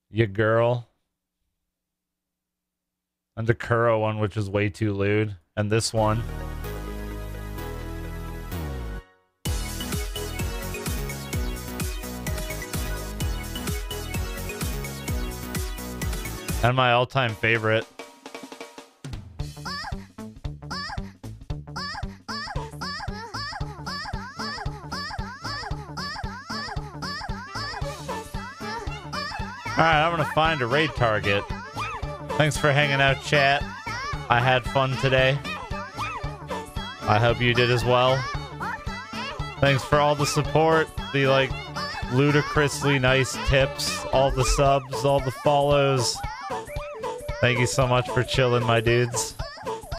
Ya girl. And the Kuro one, which is way too lewd. And this one. And my all-time favorite. Alright, I'm gonna find a raid target. Thanks for hanging out, chat. I had fun today. I hope you did as well. Thanks for all the support, the, like, ludicrously nice tips, all the subs, all the follows. Thank you so much for chilling, my dudes.